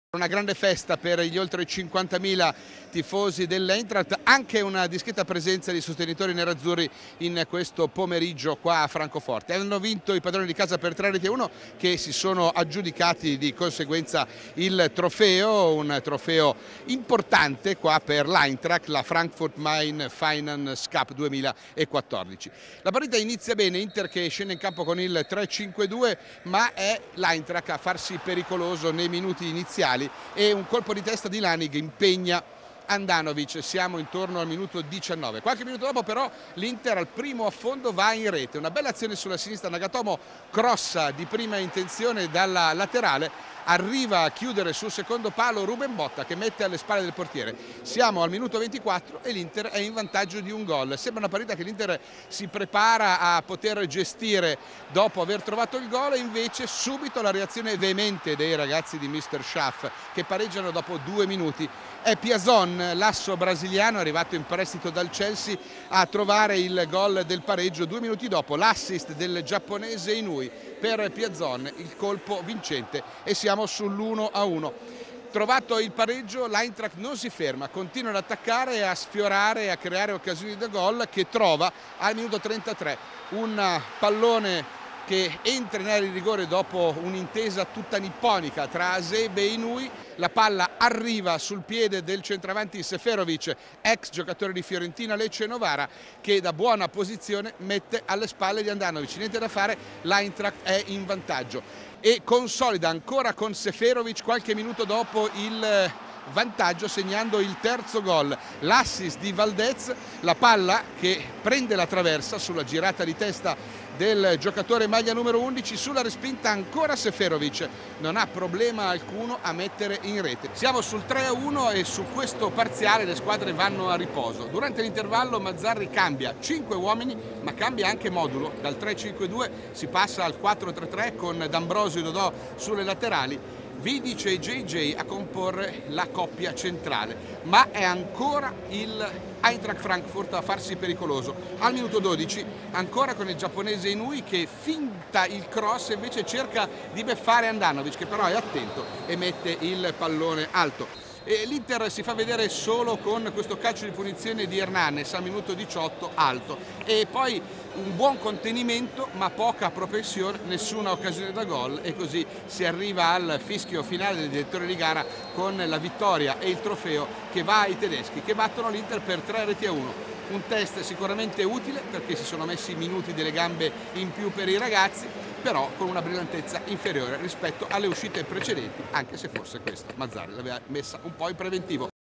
Una grande festa per gli oltre 50.000 tifosi dell'Eintracht, anche una discreta presenza di sostenitori nerazzurri in questo pomeriggio qua a Francoforte. Hanno vinto i padroni di casa per 3-1 che si sono aggiudicati di conseguenza il trofeo, un trofeo importante qua per l'Eintracht, la Frankfurt Main Finance Cup 2014. La partita inizia bene, Inter che scende in campo con il 3-5-2, ma è l'Eintracht a farsi pericoloso nei minuti iniziali e un colpo di testa di Lanig impegna Handanovic. Siamo intorno al minuto 19. Qualche minuto dopo però l'Inter al primo affondo va in rete, una bella azione sulla sinistra, Nagatomo crossa di prima intenzione dalla laterale, arriva a chiudere sul secondo palo Ruben Botta che mette alle spalle del portiere. Siamo al minuto 24 e l'Inter è in vantaggio di un gol. Sembra una partita che l'Inter si prepara a poter gestire dopo aver trovato il gol, e invece subito la reazione veemente dei ragazzi di Mr. Schaff che pareggiano dopo 2 minuti. È Piazon, l'asso brasiliano arrivato in prestito dal Chelsea, a trovare il gol del pareggio 2 minuti dopo l'assist del giapponese Inui per Piazon, il colpo vincente, e siamo sull'1-1. Trovato il pareggio, l'Eintracht non si ferma, continua ad attaccare, a sfiorare e a creare occasioni da gol, che trova al minuto 33 un pallone che entra in area di rigore dopo un'intesa tutta nipponica tra Hasebe e Inui. La palla arriva sul piede del centravanti Seferovic, ex giocatore di Fiorentina, Lecce e Novara, che da buona posizione mette alle spalle di Handanovic. Niente da fare, l'Eintracht è in vantaggio e consolida ancora con Seferovic qualche minuto dopo il vantaggio, segnando il terzo gol, l'assist di Valdez, la palla che prende la traversa sulla girata di testa del giocatore maglia numero 11, sulla respinta ancora Seferovic, non ha problema alcuno a mettere in rete. Siamo sul 3-1 e su questo parziale le squadre vanno a riposo. Durante l'intervallo Mazzarri cambia 5 uomini, ma cambia anche modulo, dal 3-5-2 si passa al 4-3-3 con D'Ambrosio e Dodò sulle laterali, Vidic e JJ a comporre la coppia centrale, ma è ancora il Eintracht Frankfurt a farsi pericoloso. Al minuto 12 ancora con il giapponese Inui che finta il cross e invece cerca di beffare Handanovic, che però è attento e mette il pallone alto. L'Inter si fa vedere solo con questo calcio di punizione di Hernanes al minuto 18 alto, e poi un buon contenimento ma poca propensione, nessuna occasione da gol, e così si arriva al fischio finale del direttore di gara con la vittoria e il trofeo che va ai tedeschi, che battono l'Inter per 3-1. Un test sicuramente utile perché si sono messi minuti delle gambe in più per i ragazzi, però con una brillantezza inferiore rispetto alle uscite precedenti, anche se forse questa Mazzarri l'aveva messa un po' in preventivo.